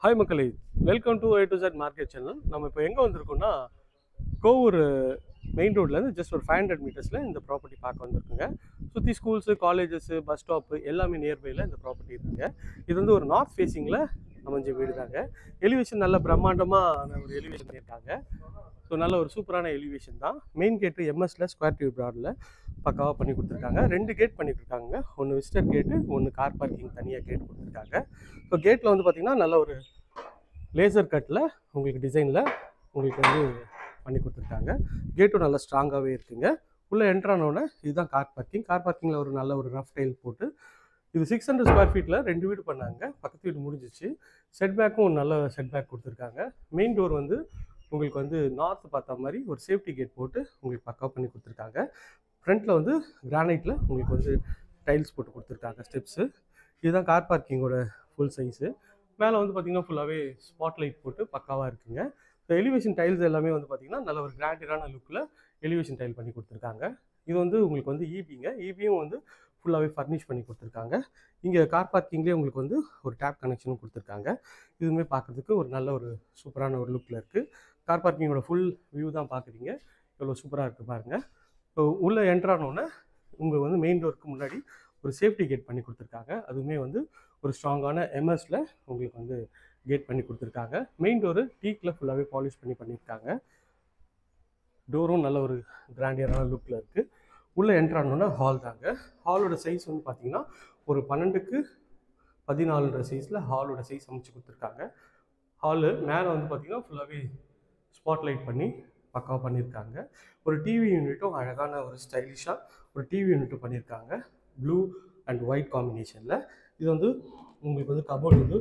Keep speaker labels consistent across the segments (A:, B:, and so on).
A: Hi மக்களே, welcome to A to Z market channel. நம்ம இப்போ எங்கே வந்திருக்கோம்னா, கோவூர் மெயின் ரோட்லேருந்து ஜஸ்ட் ஒரு 500 மீட்டர்ஸில் இந்த ப்ராப்பர்ட்டி பார்க்க வந்திருக்குங்க. சுற்றி ஸ்கூல்ஸு, காலேஜஸ்ஸு, பஸ் ஸ்டாப்பு எல்லாமே நியர்பையில் இந்த ப்ராப்பர்ட்டி இருக்குங்க. இது வந்து ஒரு நார்த் ஃபேஸிங்கில் அமைஞ்ச வீடு தாங்க. எலிவேஷன் நல்ல பிரம்மாண்டமாக ஒரு எலிவேஷன் பண்ணியிருக்காங்க. ஸோ நல்ல ஒரு சூப்பரான எலிவேஷன் தான். மெயின் கேட்டு எம்எஸ்ல ஸ்கொயர் டியூப் ப்ராடில் பக்காவாக பண்ணி கொடுத்துருக்காங்க. 2 கேட் பண்ணி கொடுத்துருக்காங்க. ஒன்று விசிட்டர் கேட்டு, ஒன்று கார் பார்க்கிங் தனியாக கேட் கொடுத்துருக்காங்க. ஸோ கேட்டில் வந்து பார்த்திங்கன்னா நல்ல ஒரு லேசர் கட்டில் உங்களுக்கு டிசைனில் உங்களுக்கு வந்து பண்ணி கொடுத்துருக்காங்க. கேட்டும் நல்லா ஸ்ட்ராங்காகவே இருக்குங்க. உள்ளே என்ட்ரானோடனே இதுதான் கார் பார்க்கிங். கார் பார்க்கிங்கில் ஒரு நல்ல ஒரு ரஃப் டைல் போட்டு இது 600 ஸ்கொயர் ஃபீட்டில் 2 வீடு பண்ணாங்க. பக்கத்து வீடு முடிஞ்சிச்சு. செட் பேக்கும் ஒரு நல்ல செட் பேக் கொடுத்துருக்காங்க. மெயின் டோர் வந்து உங்களுக்கு வந்து நார்த் பார்த்த மாதிரி ஒரு சேஃப்டி கேட் போட்டு உங்களுக்கு பக்காவாக பண்ணி கொடுத்துருக்காங்க. ஃப்ரண்ட்டில் வந்து கிரானைட்டில் உங்களுக்கு வந்து டைல்ஸ் போட்டு கொடுத்துருக்காங்க ஸ்டெப்ஸு. இதுதான் கார் பார்க்கிங்கோட ஃபுல் சைஸு. மேலே வந்து பார்த்திங்கன்னா ஃபுல்லாகவே ஸ்பாட் லைட் போட்டு பக்காவாக இருக்குங்க. ஸோ எலிவேஷன் டைல்ஸ் எல்லாமே வந்து பார்த்திங்கன்னா நல்ல ஒரு கிராண்டடான லுக்கில் எலிவேஷன் டைல் பண்ணி கொடுத்துருக்காங்க. இது வந்து உங்களுக்கு வந்து ஈபியும் வந்து ஃபுல்லாகவே ஃபர்னிஷ் பண்ணி கொடுத்துருக்காங்க. இங்கே கார் பார்க்கிங்லேயே உங்களுக்கு வந்து ஒரு டேப் கனெக்ஷனும் கொடுத்துருக்காங்க. இதுவுமே பார்க்குறதுக்கு ஒரு நல்ல ஒரு சூப்பரான ஒரு லுக்கில் இருக்குது. கார் பார்க்கிங்கோட ஃபுல் வியூ தான் பார்க்குறீங்க. எவ்வளோ சூப்பராக இருக்குது பாருங்கள். ஸோ உள்ளே என்ட்ரானோடனே உங்களுக்கு வந்து மெயின் டோருக்கு முன்னாடி ஒரு சேஃப்டி கேட் பண்ணி கொடுத்துருக்காங்க. அதுவுமே வந்து ஒரு ஸ்ட்ராங்கான எம்எஸ்ல உங்களுக்கு வந்து கேட் பண்ணி கொடுத்துருக்காங்க. மெயின் டோரு டீக்கில் ஃபுல்லாகவே பாலிஷ் பண்ணியிருக்காங்க. டோரும் நல்ல ஒரு கிராண்டியரான லுக்கில் இருக்குது. உள்ளே என்ட்ரானோன்னா ஹால் தாங்க. ஹாலோட சைஸ் வந்து பார்த்திங்கன்னா ஒரு 12க்கு 14 சைஸில் ஹாலோட சைஸ் அமைச்சு கொடுத்துருக்காங்க. ஹாலு மேலே வந்து பார்த்திங்கன்னா ஃபுல்லாகவே ஸ்பாட் லைட் பண்ணி பக்காவாக பண்ணியிருக்காங்க. ஒரு டிவி யூனிட்டும் அழகான ஒரு ஸ்டைலிஷாக ஒரு டிவி யூனிட்டும் பண்ணியிருக்காங்க. ப்ளூ அண்ட் ஒயிட் காம்பினேஷனில். இது வந்து உங்களுக்கு வந்து கபோர்டு வந்து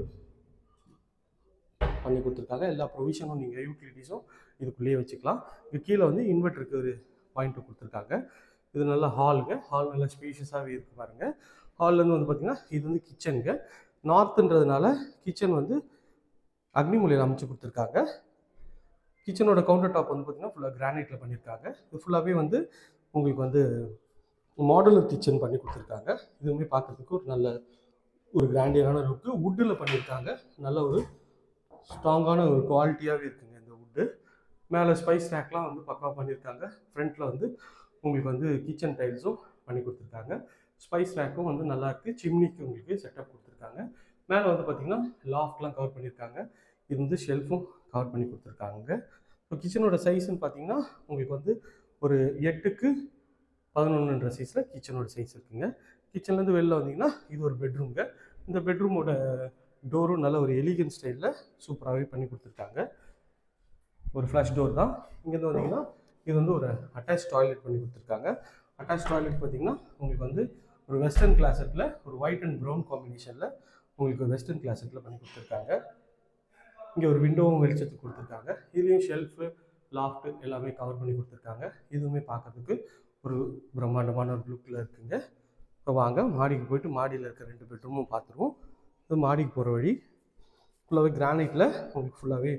A: பண்ணி கொடுத்துருக்காங்க. எல்லா ப்ரொவிஷனும் நீங்கள் யூட்டிலிட்டிஸும் இதுக்குள்ளேயே வச்சுக்கலாம். இது கீழே வந்து இன்வெர்ட்டருக்கு ஒரு பாயிண்ட்டு கொடுத்துருக்காங்க. இது நல்லா ஹாலுங்க. ஹால் நல்லா ஸ்பேஷியஸாகவே இருக்குது பாருங்கள். ஹால்லேருந்து வந்து பார்த்திங்கன்னா இது வந்து கிச்சனுங்க. நார்த்துன்றதுனால கிச்சன் வந்து அக்னி மூலையில் அமைச்சு கொடுத்துருக்காங்க. கிச்சனோட கவுண்டர் டாப் வந்து பார்த்திங்கன்னா ஃபுல்லாக கிரானைட்டில் பண்ணியிருக்காங்க. இது ஃபுல்லாகவே வந்து உங்களுக்கு வந்து மாடுலர் கிச்சன் பண்ணி கொடுத்துருக்காங்க. இதுவுமே பார்க்குறதுக்கு ஒரு நல்ல ஒரு கிராண்டியரான லுக்கு. வுட்டில் பண்ணியிருக்காங்க. நல்ல ஒரு ஸ்ட்ராங்கான ஒரு குவாலிட்டியாகவே இருக்குங்க இந்த வுட்டு. மேலே ஸ்பைஸ் ரேக்லாம் வந்து பக்காவாக பண்ணியிருக்காங்க. ஃப்ரண்ட்டில் வந்து உங்களுக்கு வந்து கிச்சன் டைல்ஸும் பண்ணி கொடுத்துருக்காங்க. ஸ்பைஸ் ரேக்கும் வந்து நல்லாயிருக்கு. சிம்னிக்கு உங்களுக்கு செட்டப் கொடுத்துருக்காங்க. மேலே வந்து பார்த்திங்கன்னா லாஃப்ட்லாம் கவர் பண்ணியிருக்காங்க. இது வந்து ஷெல்ஃபும் கவர் பண்ணி கொடுத்துருக்காங்க. ஸோ கிச்சனோட சைஸ்ன்னு பார்த்தீங்கன்னா உங்களுக்கு வந்து ஒரு 8க்கு 11 சைஸில் கிச்சனோட சைஸ் இருக்குங்க. கிச்சன்லேருந்து வெளில வந்தீங்கன்னா இது ஒரு பெட்ரூம்ங்க. இந்த பெட்ரூமோட டோரும் நல்ல ஒரு எலிகன்ட் ஸ்டைலில் சூப்பராகவே பண்ணி கொடுத்துருக்காங்க. ஒரு ஃப்ளஷ் டோர் தான். இங்கேருந்து வந்தீங்கன்னா இது வந்து ஒரு அட்டாச் டாய்லெட் பண்ணி கொடுத்துருக்காங்க. அட்டாச் டாய்லெட் பார்த்தீங்கன்னா உங்களுக்கு வந்து ஒரு வெஸ்டர்ன் கிளாசெட்டில் ஒரு ஒயிட் அண்ட் ப்ரௌன் காம்பினேஷனில் உங்களுக்கு ஒரு வெஸ்டர்ன் கிளாசெட்டில் பண்ணி கொடுத்துருக்காங்க. இங்கே ஒரு விண்டோவும் வெளிச்சத்துக்கு கொடுத்துருக்காங்க. இதுலேயும் ஷெல்ஃபு, லாஃப்ட்டு எல்லாமே கவர் பண்ணி கொடுத்துருக்காங்க. இதுவுமே பார்க்கறதுக்கு ஒரு பிரம்மாண்டமான ஒரு லுக்கில் இருக்குங்க. இப்போ வாங்க மாடிக்கு போய்ட்டு மாடியில் இருக்க 2 பெட்ரூமும் பார்த்துருவோம். இது மாடிக்கு போகிற வழி ஃபுல்லாகவே கிரானைட்டில் உங்களுக்கு ஃபுல்லாகவே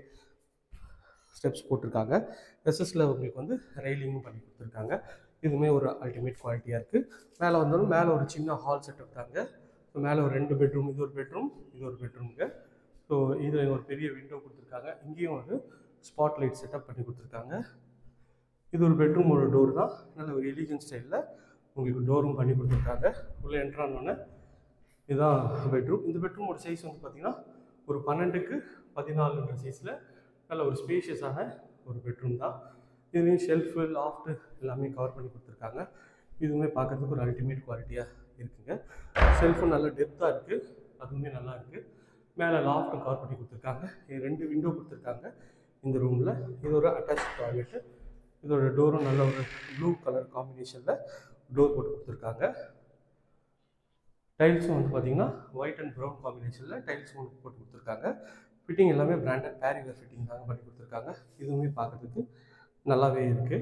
A: ஸ்டெப்ஸ் போட்டிருக்காங்க. எஸ்எஸில் உங்களுக்கு வந்து ரெயிலிங்கும் பண்ணி கொடுத்துருக்காங்க. இதுவுமே ஒரு அல்டிமேட் குவாலிட்டியாக இருக்குது. மேலே வந்தாலும் மேலே ஒரு சின்ன ஹால் செட்டப் தாங்க. ஸோ மேலே ஒரு 2 பெட்ரூம், இது ஒரு பெட்ரூம், இது ஒரு பெட்ரூமுங்க. ஸோ இதில் ஒரு பெரிய விண்டோ கொடுத்துருக்காங்க. இங்கேயும் ஒரு ஸ்பாட் லைட் செட்டப் பண்ணி கொடுத்துருக்காங்க. இது ஒரு பெட்ரூமோட டோர் தான். நல்ல ஒரு எலிகன்ட் ஸ்டைலில் உங்களுக்கு டோரும் பண்ணி கொடுத்துருக்காங்க. உள்ளே என்ட்ரானோடனே இதுதான் பெட்ரூம். இந்த பெட்ரூமோட சைஸ் வந்து பார்த்திங்கன்னா ஒரு 12க்கு 14 சைஸில் நல்ல ஒரு ஸ்பேஷியஸான ஒரு பெட்ரூம் தான். இதுலேயும் ஷெல்ஃபு, லாஃப்ட்டு எல்லாமே கவர் பண்ணி கொடுத்துருக்காங்க. இதுவுமே பார்க்குறதுக்கு ஒரு அல்டிமேட் குவாலிட்டியாக இருக்குங்க. ஷெல்ஃபும் நல்ல டெப்த்தாக இருக்குது. அதுவுமே நல்லா இருக்குது. மேலே லாஃப்ட்டும் கவர் பண்ணி கொடுத்துருக்காங்க. 2 விண்டோ கொடுத்துருக்காங்க இந்த ரூமில். இது ஒரு அட்டாச் டாய்லெட்டு. இதோட டோரும் நல்ல ஒரு ப்ளூ கலர் காம்பினேஷனில் டோர் போட்டு கொடுத்துருக்காங்க. டைல்ஸும் வந்து பார்த்திங்கன்னா ஒயிட் அண்ட் ப்ரௌன் காம்பினேஷனில் டைல்ஸும் போட்டு கொடுத்துருக்காங்க. ஃபிட்டிங் எல்லாமே பிராண்டட் பேரிவேர் ஃபிட்டிங் தாங்க பண்ணி கொடுத்துருக்காங்க. இதுவுமே பார்க்குறதுக்கு நல்லாவே இருக்குது.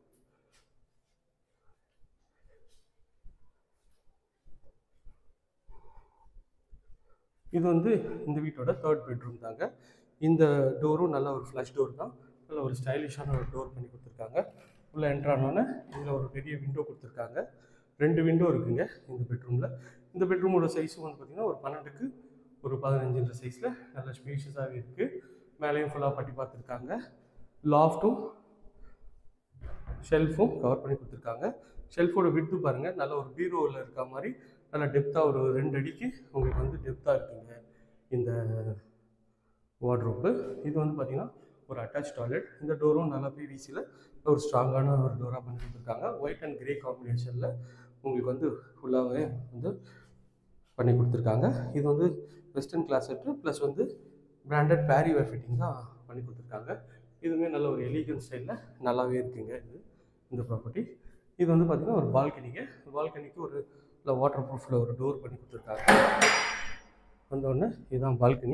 A: இது வந்து இந்த வீட்டோட 3rd பெட்ரூம் தாங்க. இந்த டோரும் நல்ல ஒரு ஃப்ளஷ் டோர் தான். நல்ல ஒரு ஸ்டைலிஷான ஒரு டோர் பண்ணி கொடுத்துருக்காங்க. உள்ளே என்ட்ரானோன்னே இதில் ஒரு பெரிய விண்டோ கொடுத்துருக்காங்க. 2 விண்டோ இருக்குங்க இந்த பெட்ரூமில். இந்த பெட்ரூமோட சைஸும் வந்து பார்த்திங்கன்னா ஒரு 12க்கு ஒரு 15 சைஸில் நல்ல ஸ்பேஷியஸாகவே இருக்குது. மேலேயும் ஃபுல்லாக பட்டி பார்த்துருக்காங்க. லாஃப்ட்டும் ஷெல்ஃபும் கவர் பண்ணி கொடுத்துருக்காங்க. ஷெல்ஃபோட விட்த்து பாருங்கள், நல்ல ஒரு பீரோவில் இருக்க மாதிரி நல்லா டெப்த்தாக ஒரு 2 அடிக்கு உங்களுக்கு வந்து டெப்த்தாக இருக்குங்க இந்த வார்ட்ரோப்பு. இது வந்து பார்த்திங்கன்னா ஒரு அட்டாச் டாய்லெட். இந்த டோரும் நல்லா பிவிசியில் ஒரு ஸ்ட்ராங்கான ஒரு டோராக பண்ணி கொடுத்துருக்காங்க. ஒயிட் அண்ட் கிரே காம்பினேஷனில் உங்களுக்கு வந்து ஃபுல்லாகவே வந்து பண்ணி கொடுத்துருக்காங்க. இது வந்து வெஸ்டர்ன் கிளாஸெட்டு ப்ளஸ் வந்து பிராண்டட் பேரிவேர் ஃபிட்டிங் தான் பண்ணி கொடுத்துருக்காங்க. இதுவுமே நல்ல ஒரு எலிகன்ட் ஸ்டைலில் நல்லாவே இருக்குங்க இந்த ப்ராப்பர்ட்டி. இது வந்து பார்த்திங்கன்னா ஒரு பால்கனிங்க. பால்கனிக்கு ஒரு இல்லை வாட்டர் ப்ரூஃபில் ஒரு டோர் பண்ணி கொடுத்துருக்காங்க. வந்தோடனே இதுதான் பால்கனி.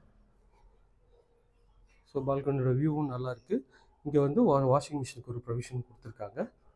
A: ஸோ பால்கனியோட வியூவும் நல்லாயிருக்கு. இங்கே வந்து வாஷிங் மிஷினுக்கு ஒரு ப்ரொவிஷன் கொடுத்துருக்காங்க.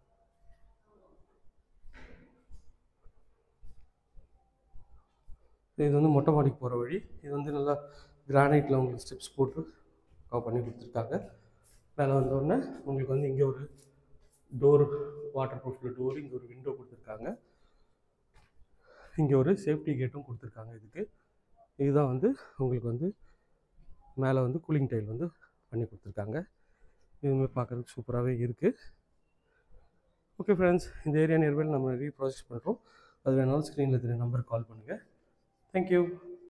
A: இது வந்து மொட்டை மாடிக்கு போகிற வழி. இது வந்து நல்லா கிரானைட்டில் உங்களுக்கு ஸ்டெப்ஸ் போட்டு பண்ணி கொடுத்துருக்காங்க. மேலே வந்தோடனே உங்களுக்கு வந்து இங்கே ஒரு டோர், வாட்டர் ப்ரூஃபில் டோர், இங்கே ஒரு விண்டோ கொடுத்துருக்காங்க. இங்கே ஒரு சேஃப்டி கேட்டும் கொடுத்துருக்காங்க. இதுதான் வந்து உங்களுக்கு வந்து மேலே வந்து கூலிங் டைல் வந்து பண்ணி கொடுத்துருக்காங்க. இதுவுமே பார்க்குறதுக்கு சூப்பராகவே இருக்குது. ஓகே ஃப்ரெண்ட்ஸ், இந்த ஏரியா நியர்பையில் நம்ம நிறைய ப்ராஜெக்ட்ஸ் பண்ணுறோம். அது வேணாலும் ஸ்க்ரீனில் தெரிய நம்பருக்கு கால் பண்ணுங்கள். தேங்க்யூ.